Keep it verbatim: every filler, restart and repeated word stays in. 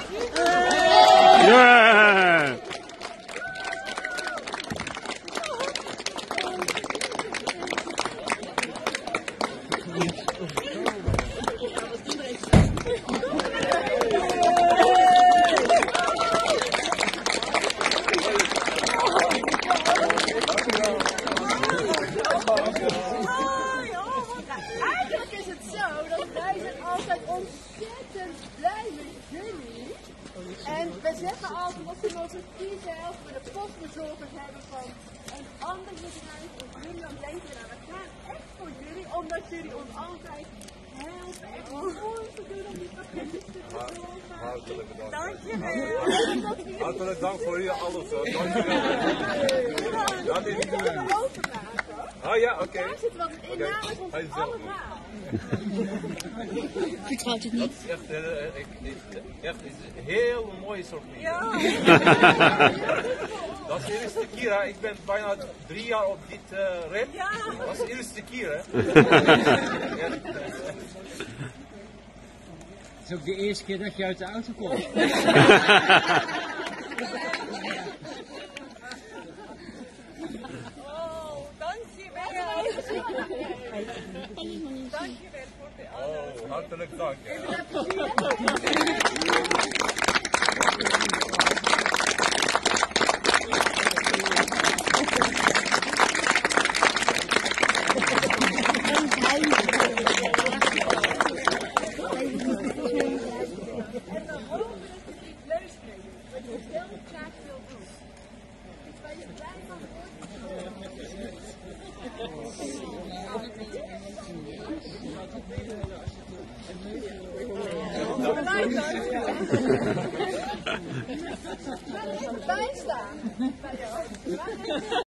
Ja! Eigenlijk is het zo dat wij zijn altijd ontzettend blij met jullie. En we zeggen altijd als we onze kiezen of we de postbezorgers hebben van een ander bedrijf of jullie dan denken we nou, we gaan echt voor jullie omdat jullie ons altijd helpen en moeite doen om die pakketjes te bezorgen. Hartelijk bedankt. Dankjewel. Hartelijk dank voor jullie alles hoor. Dankjewel. Dat is niet doen. Oh ja, oké. Daar zit wat in namens ons allemaal. Vertrouwt het niet. Dat is echt, uh, ik, echt is een heel mooie soort dingen. Ja. Dat is de eerste keer, hè. Ik ben bijna drie jaar op dit uh, rit. Ja. Dat is de eerste keer, hè. Het is ook de eerste keer dat je uit de auto komt. Oh, dankjewel. Dankjewel voor de alles. Oh, hartelijk dank. Ja. En we hopen dat je iets leuks brengt. Want je heel graag wil doen. Iets waar je blij van wordt. Bijstaan. Bij jou.